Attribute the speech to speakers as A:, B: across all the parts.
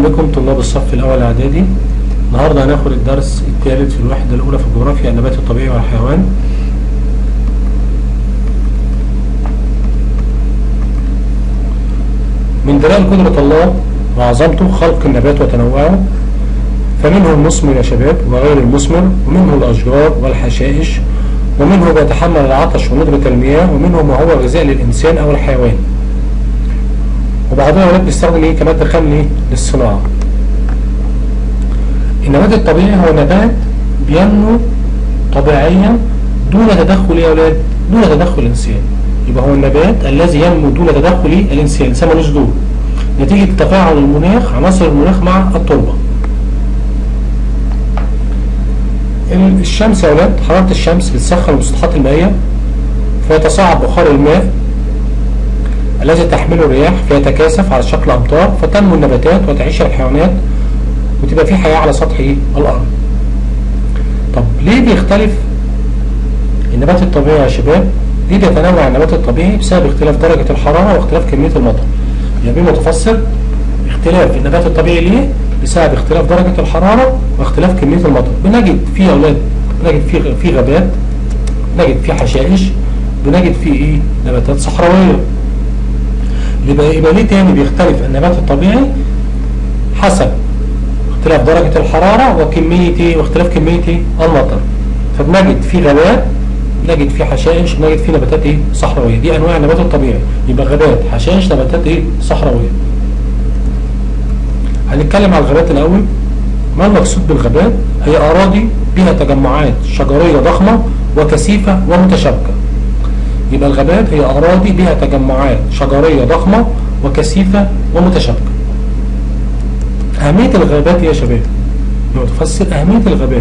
A: بكم طلاب الصف الأول إعدادي. النهارده هناخد الدرس الثالث في الوحدة الأولى في الجغرافيا، النبات الطبيعي والحيوان. من دلائل قدرة الله وعظمته خلق النبات وتنوعه، فمنه المثمر يا شباب وغير المثمر، ومنه الأشجار والحشائش، ومنه بيتحمل العطش وندرة المياه، ومنه ما هو غذاء للإنسان أو الحيوان. وبعضها الولاد بيستخدم كمادة خام للصناعة. النبات الطبيعي هو نبات بينمو طبيعيا دون تدخل يا ولاد، دون تدخل الإنسان. يبقى هو النبات الذي ينمو دون تدخل الإنسان، لسه ملوش دور، نتيجة تفاعل المناخ، عناصر المناخ مع التربة. الشمس يا ولاد، حرارة الشمس بتسخن المسطحات المائية فيتصاعد بخار الماء الذي تحمله الرياح فيتكاثف على شكل أمطار، فتنمو النباتات وتعيش الحيوانات وتبقى في حياة على سطح الأرض. طب ليه بيختلف النبات الطبيعي يا شباب؟ ليه بيتنوع النبات الطبيعي؟ بسبب اختلاف درجة الحرارة واختلاف كمية المطر. يعني متفسر اختلاف النبات الطبيعي ليه؟ بسبب اختلاف درجة الحرارة واختلاف كمية المطر. بنجد فيه يا أولاد، بنجد فيه غابات، بنجد فيه حشائش، بنجد فيه نباتات صحراوية. يبقى ليه تاني بيختلف النبات الطبيعي؟ حسب اختلاف درجة الحرارة وكمية واختلاف كمية المطر. فبنجد فيه غابات، بنجد فيه حشائش، بنجد فيه نباتات صحراوية. دي أنواع النبات الطبيعي، يبقى غابات، حشائش، نباتات صحراوية. هنتكلم على الغابات الأول. ما المقصود بالغابات؟ هي أراضي بها تجمعات شجرية ضخمة وكثيفة ومتشابكة. يبقى الغابات هي أراضي بها تجمعات شجرية ضخمة وكثيفة ومتشابكة. أهمية الغابات يا شباب، نفسر أهمية الغابات.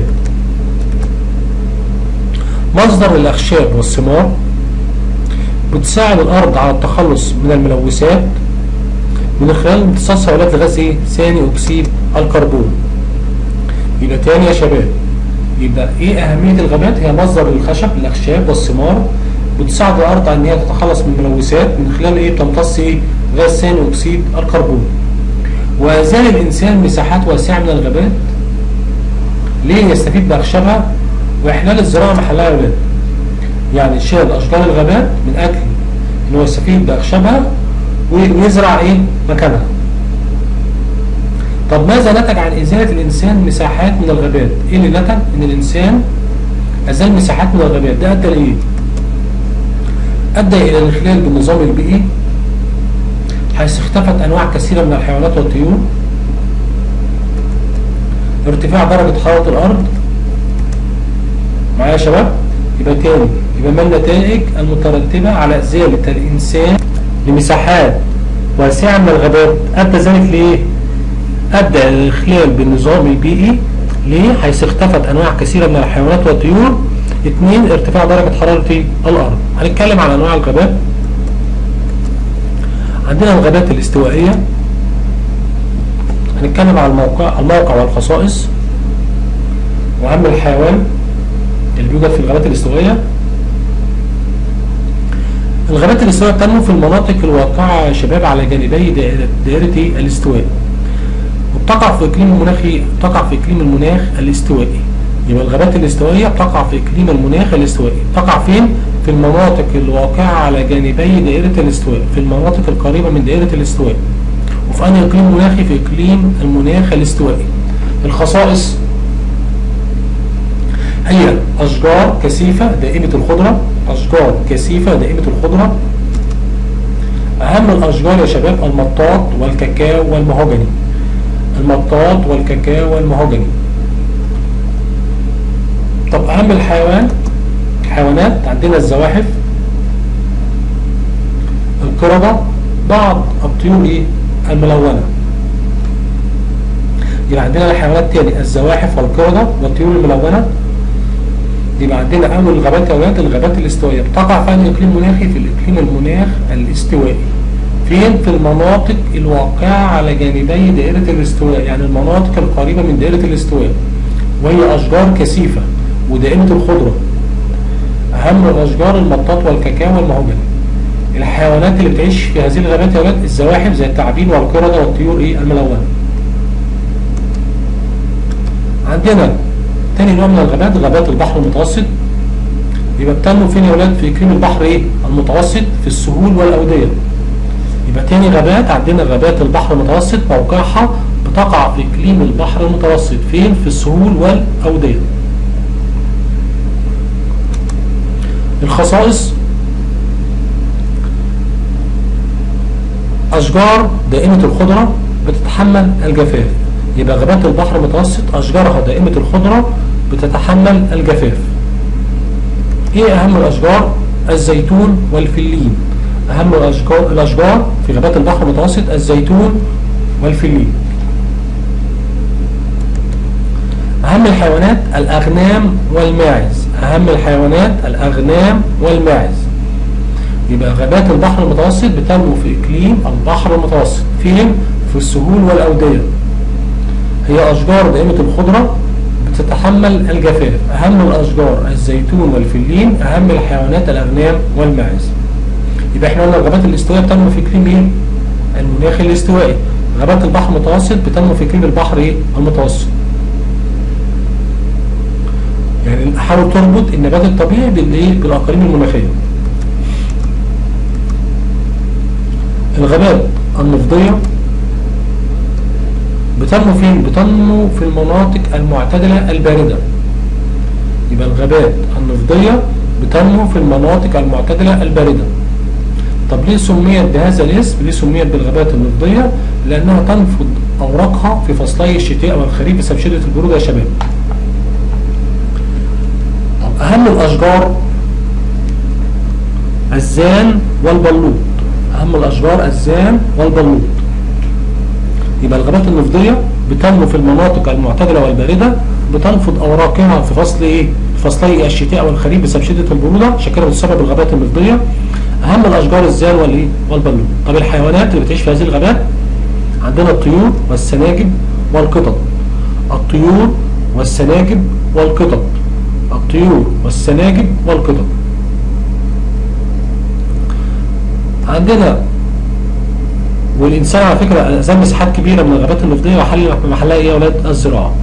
A: مصدر للأخشاب والثمار، بتساعد الأرض على التخلص من الملوثات من خلال امتصاصها لغاز ثاني أكسيد الكربون. يبقى تاني يا شباب، يبقى أهمية الغابات؟ هي مصدر للخشب، الأخشاب والثمار، بتساعد الأرض على إن هي تتخلص من الملوثات من خلال بتمتص غاز ثاني أكسيد الكربون. وأزال الإنسان مساحات واسعة من الغابات. ليه؟ يستفيد بأخشابها وإحلال الزراعة محلها يا ولاد. يعني شال أشجار الغابات من أجل إنه يستفيد بأخشابها ويزرع مكانها. طب ماذا نتج عن إزالة الإنسان مساحات من الغابات؟ إيه اللي نتج؟ إن الإنسان أزال مساحات من الغابات. ده أدى لإيه؟ أدى إلى الانخلال بالنظام البيئي، حيث اختفت أنواع كثيرة من الحيوانات والطيور، ارتفاع درجة حرارة الأرض. معايا يا شباب؟ يبقى تاني، يبقى ما النتائج المترتبة على إزالة الإنسان لمساحات واسعة من الغابات؟ أدى ذلك لإيه؟ أدى إلى الانخلال بالنظام البيئي. ليه؟ حيث اختفت أنواع كثيرة من الحيوانات والطيور. 2. ارتفاع درجة حرارة الأرض. هنتكلم عن أنواع الغابات. عندنا الغابات الاستوائية، هنتكلم على الموقع والخصائص وأهم الحيوان اللي بيوجد في الغابات الاستوائية. الغابات الاستوائية بتنمو في المناطق الواقعة يا شباب على جانبي دائرة الاستواء، وبتقع في إقليم المناخ الاستوائي. يبقى الغابات الاستوائية بتقع في إقليم المناخ الاستوائي. تقع فين؟ في المناطق الواقعة على جانبي دائرة الاستواء، في المناطق القريبة من دائرة الاستواء. وفي أنهي إقليم مناخي؟ في إقليم المناخ الاستوائي. الخصائص هي أشجار كثيفة دائمة الخضرة، أشجار كثيفة دائمة الخضرة. أهم الأشجار يا شباب المطاط والكاكاو والمهوجني. المطاط والكاكاو والمهوجني. طب أهم الحيوانات عندنا الزواحف، القردة، بعض الطيور الملونة. يبقى عندنا الحيوانات تاني الزواحف والقردة والطيور الملونة. يبقى عندنا أول الغابات يا ولاد الغابات الاستوائية، بتقع في إقليم مناخي؟ في الإقليم المناخ الاستوائي. فين؟ في المناطق الواقعة على جانبي دائرة الاستواء، يعني المناطق القريبة من دائرة الاستواء، وهي أشجار كثيفة ودائمة الخضرة. أهم الأشجار المطاط والكاكاو والمهوجني. الحيوانات اللي بتعيش في هذه الغابات يا ولاد الزواحف زي الثعابين والقردة والطيور الملونة. عندنا تاني نوع من الغابات غابات البحر المتوسط. يبقى بتنمو فين يا ولاد؟ في اقليم البحر ايه؟ المتوسط في السهول والاوديه. يبقى تاني غابات عندنا غابات البحر المتوسط موقعها بتقع في اقليم البحر المتوسط فين؟ في السهول والاوديه. الخصائص: اشجار دائمه الخضره بتتحمل الجفاف. يبقى غابات البحر المتوسط اشجارها دائمه الخضره بتتحمل الجفاف. ايه اهم الاشجار؟ الزيتون والفلين. اهم الاشجار في غابات البحر المتوسط الزيتون والفلين. اهم الحيوانات الاغنام والماعز. اهم الحيوانات الاغنام والماعز. يبقى غابات البحر المتوسط بتنمو في اقليم البحر المتوسط فين؟ في السهول والاوديه. هي اشجار دائمه الخضره بتتحمل الجفاف. اهم الاشجار الزيتون والفلين. اهم الحيوانات الاغنام والماعز. يبقى احنا قلنا الغابات الاستوائيه بتنمو في اقليم ايه؟ المناخ الاستوائي. غابات البحر المتوسط بتنمو في اقليم البحر ايه؟ المتوسط. يعني حاول تربط النبات الطبيعي بالايه؟ بالاقاليم المناخيه. الغابات النفضيه بتنمو فين؟ بتنمو في المناطق المعتدله البارده. يبقى الغابات النفضيه بتنمو في المناطق المعتدله البارده. طب ليه سميت بهذا الاسم؟ ليه سميت بالغابات النفضيه؟ لانها تنفض اوراقها في فصلي الشتاء والخريف بسبب شده البروده يا شباب. اهم الاشجار الزان والبلوط. اهم الاشجار الزان والبلوط. يبقى الغابات النفضيه بتنمو في المناطق المعتدله والبارده، بتنفض اوراقها في فصل ايه؟ فصلي الشتاء والخريف بسبب شده البروده، عشان كده بتسبب الغابات النفضيه. اهم الاشجار الزان والايه؟ والبلوط. طب الحيوانات اللي بتعيش في هذه الغابات عندنا الطيور والسناجب والقطط. الطيور والسناجب والقطط. الطيور والسناجب والقطط. عندنا والانسان على فكره ازال مساحات كبيره من الغابات النفضيه ومحلها ايه يا اولاد؟ الزراعه.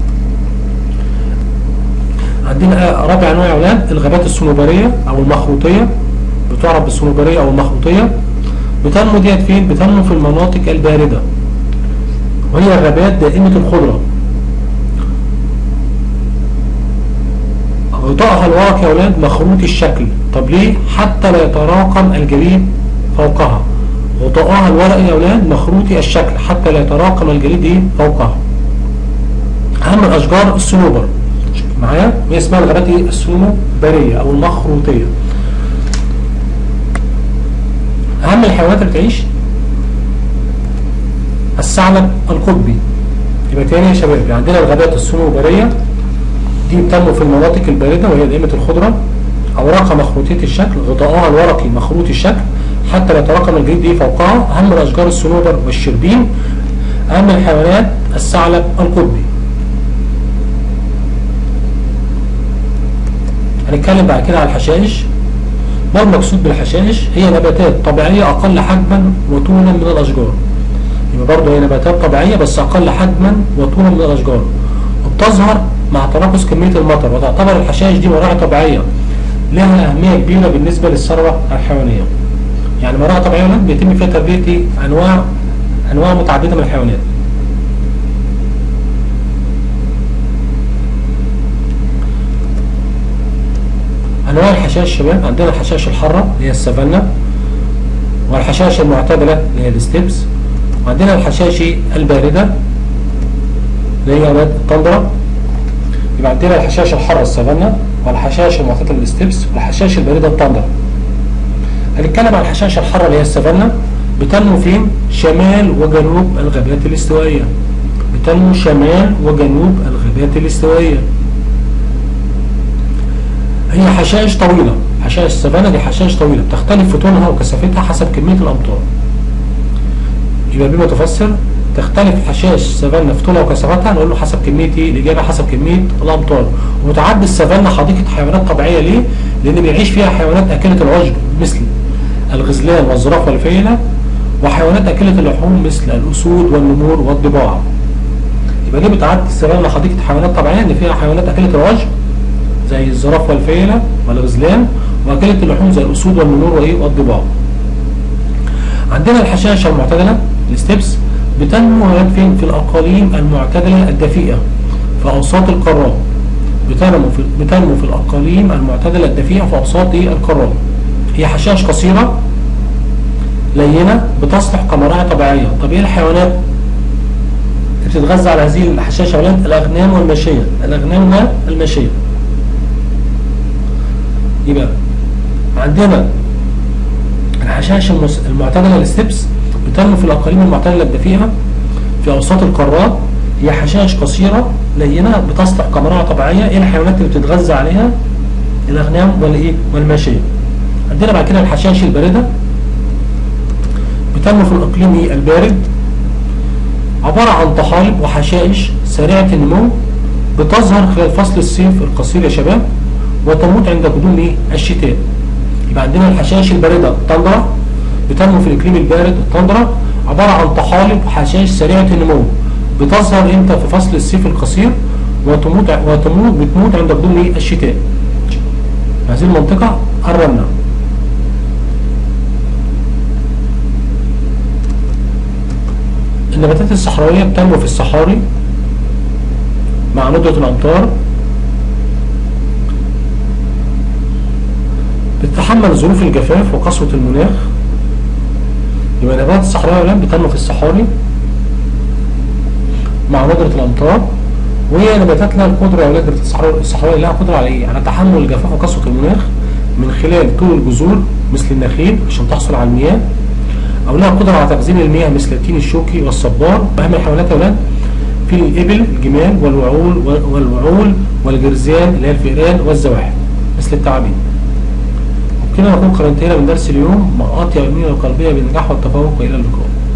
A: عندنا رابع نوع يا اولاد الغابات الصنوبريه او المخروطيه، بتعرف بالصنوبريه او المخروطيه. بتنمو ديت فين؟ بتنمو في المناطق البارده، وهي غابات دائمه الخضره. غطائها الورق يا اولاد مخروطي الشكل. طب ليه؟ حتى لا يتراكم الجليد فوقها. غطائها الورقي يا اولاد مخروطي الشكل حتى لا يتراكم الجليد ايه؟ فوقها. اهم الاشجار الصنوبر معايا، وهي اسمها الغابات ايه؟ الصنوبريه او المخروطيه. اهم الحيوانات اللي بتعيش الثعلب القطبي. يبقى تاني يا شباب عندنا الغابات الصنوبريه دي بتنمو في المناطق البارده وهي دائمه الخضره. اوراقها مخروطيه الشكل، غطائها الورقي مخروطي الشكل حتى لا يتراكم الجليد ايه؟ فوقها. اهم الاشجار الصنوبر والشربين. اهم الحيوانات الثعلب القطبي. هنتكلم بعد كده على الحشائش. ما المقصود بالحشائش؟ هي نباتات طبيعيه اقل حجما وطولا من الاشجار. يبقى برضه هي نباتات طبيعيه بس اقل حجما وطولا من الاشجار، وبتظهر مع تناقص كميه المطر، وتعتبر الحشائش دي مراعي طبيعيه لها اهميه كبيره بالنسبه للثروه الحيوانيه. يعني مراعي طبيعيه بيتم فيها تربيه انواع متعدده من الحيوانات. انواع الحشائش شباب عندنا الحشائش الحاره اللي هي السافانا، والحشائش المعتدله اللي هي الستيبس، وعندنا الحشائش البارده اللي هي التندرا. يبقى عندنا الحشائش الحاره السافانا، والحشائش المعتدله الستيبس، والحشائش البارده التندرا. هنتكلم عن الحشائش الحاره اللي هي السافانا. بتنمو فين؟ شمال وجنوب الغابات الاستوائيه. بتنمو شمال وجنوب الغابات الاستوائيه. هي حشائش طويله. حشائش السافانا دي حشائش طويله بتختلف في طولها وكثافتها حسب كميه الامطار. يبقى بما تفسر تختلف حشائش السافانا في طولها وكثافتها، نقول له حسب كميه ايه؟ الاجابه حسب كميه الامطار. وتعد السافانا حديقه حيوانات طبيعيه ليه؟ لان بيعيش فيها حيوانات اكله العشب مثل الغزلان والزرافه والفيله، وحيوانات اكله اللحوم مثل الاسود والنمور والضباع. يبقى ليه بتعد استغلال حديقة حيوانات طبيعية ان فيها حيوانات اكلة العشب زي الزرافة والفيلة والغزلان، واكلة اللحوم زي الاسود والنمور والضباع. عندنا الحشائش المعتدلة الستيبس بتنمو فين؟ في الاقاليم المعتدلة الدفيئة في اوساط القارات. بتنمو في الاقاليم المعتدلة الدفيئة في اوساط القارات. هي حشائش قصيرة لينة بتصلح كمراعي طبيعية. طب ايه الحيوانات اللي بتتغذى على هذه الحشائش يا ولاد؟ الاغنام والماشية. الاغنام والماشية. يبقى عندنا الحشائش المعتدلة الستيبس بتنمو في الاقاليم المعتدلة الدفيئة في اوساط القارات. هي حشائش قصيرة لينة بتصلح كمراعي طبيعية. ايه الحيوانات اللي بتتغذى عليها؟ الاغنام والماشية. عندنا بعد كده الحشائش الباردة بتنمو في الاقليم البارد، عبارة عن طحالب وحشائش سريعة النمو بتظهر خلال فصل الصيف القصير يا شباب وتموت عند قدوم الشتاء. يبقى عندنا الحشائش الباردة التندرة بتنمو في الاقليم البارد التندرة، عبارة عن طحالب وحشائش سريعة النمو بتظهر امتى؟ في فصل الصيف القصير بتموت عند قدوم الشتاء. هذه المنطقة الرملة. النباتات الصحراوية بتنمو في الصحاري مع ندرة الأمطار، بتتحمل ظروف الجفاف وقسوة المناخ. يبقى النباتات الصحراوية بتنمو في الصحاري مع ندرة الأمطار، وهي نباتات لها القدرة يا ولاد الصحراوية لها قدرة على إيه؟ على تحمل الجفاف وقسوة المناخ من خلال طول الجذور مثل النخيل عشان تحصل على المياه، أو لها قدرة على تخزين المياه مثل التين الشوكي والصبار. أهم الحيوانات يا ولاد في الإبل، الجمال والوعول والجرذان اللي هي الفئران والزواحف مثل الثعابين. وبكده نكون قد انتهينا من درس اليوم. مقاطع علمية وقلبية بالنجاح والتفوق، وإلى اللقاء.